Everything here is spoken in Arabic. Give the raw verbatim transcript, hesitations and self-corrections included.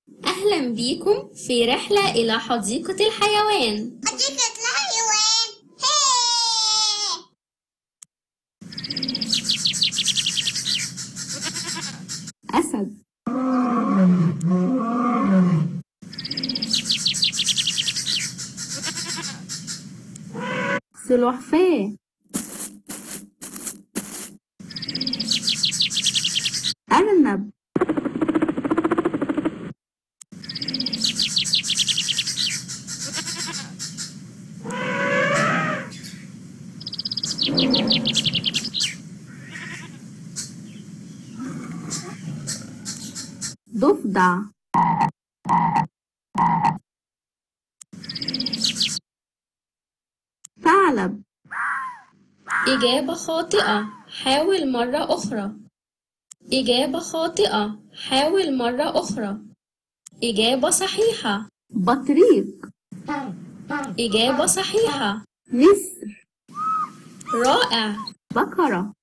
أهلا بيكم في رحلة إلى حديقة الحيوان. حديقة الحيوان. أسد، سلحفاة، أرنب، ضفدع، ثعلب. إجابة خاطئة، حاول مرة أخرى. إجابة خاطئة، حاول مرة أخرى. إجابة صحيحة، بطريق. إجابة صحيحة، نسر. رائع، بقرة.